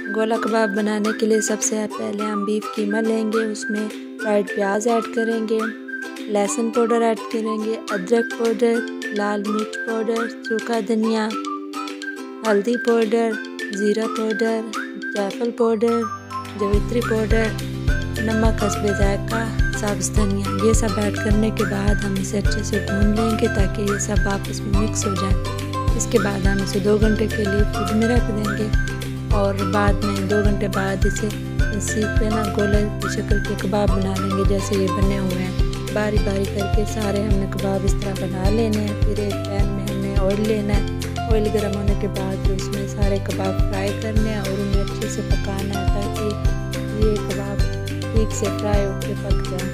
गोला कबाब बनाने के लिए सबसे पहले हम बीफ कीमा लेंगे, उसमें फ्राइड प्याज ऐड करेंगे, लहसुन पाउडर ऐड करेंगे, अदरक पाउडर, लाल मिर्च पाउडर, सूखा धनिया, हल्दी पाउडर, ज़ीरा पाउडर, जायफल पाउडर, जावित्री पाउडर, नमक हस्बे जायका, सब्ज़ धनिया। ये सब ऐड करने के बाद हम इसे अच्छे से भून लेंगे ताकि ये सब आपस में मिक्स हो जाए। इसके बाद हम इसे 2 घंटे के लिए फ्रिज में रख देंगे और बाद में 2 घंटे बाद इसे सीख पे ना गोले की शक्ल के कबाब बना लेंगे जैसे ये बने हुए हैं। बारी बारी करके सारे हमने कबाब इस तरह बना लेने हैं। फिर एक पैन में हमने ऑयल लेना है। ऑयल गर्म होने के बाद तो इसमें सारे कबाब फ्राई करने हैं और उन्हें अच्छे से पकाना है ताकि ये कबाब ठीक से फ्राई होकर पक जाए।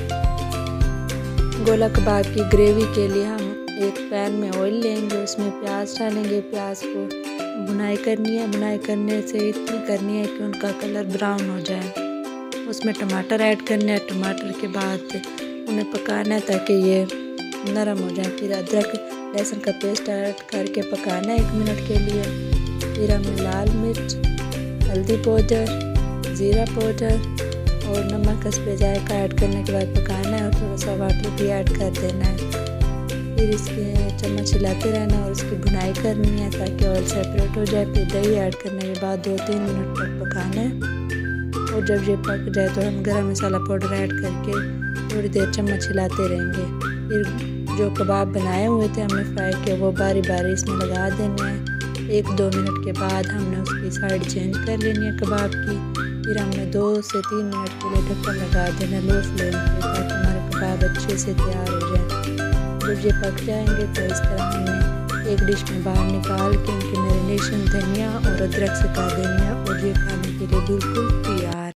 गोला कबाब की ग्रेवी के लिए हम एक पैन में ऑयल लेंगे, उसमें प्याज डालेंगे। प्याज को भुनाई करनी है। भुनाई करने से इतनी करनी है कि उनका कलर ब्राउन हो जाए। उसमें टमाटर ऐड करने हैं। टमाटर के बाद उन्हें पकाना है ताकि ये नरम हो जाए। फिर अदरक लहसुन का पेस्ट ऐड करके पकाना है 1 मिनट के लिए। फिर हमें लाल मिर्च, हल्दी पाउडर, ज़ीरा पाउडर और नमक हस्बे जायका ऐड करने के बाद पकाना है और थोड़ा सा वाटर भी ऐड कर देना है। फिर इसके चम्मच हिलाते रहना और इसकी भुनाई करनी है ताकि ऑयल सेपरेट हो जाए। फिर दही ऐड करने के बाद 2-3 मिनट तक पकाना है और जब ये पक जाए तो हम गरम मसाला पाउडर ऐड करके थोड़ी देर चम्मच हिलाते रहेंगे। फिर जो कबाब बनाए हुए थे हमने फ्राई किए वो बारी बारी इसमें लगा देने हैं। 1-2 मिनट के बाद हमने उसकी साइड चेंज कर लेनी है कबाब की। फिर हमने 2 से 3 मिनट के लिए ढक्कन लगा देना लो फ्लेम पे ताकि हमारे कबाब अच्छे से तैयार हो जाए। जब ये पक जाएंगे तो इस तरह हमने एक डिश में बाहर निकाल के इनकी मैरिनेशन धनिया और अदरक से कर देनी है और ये खाने के लिए बिल्कुल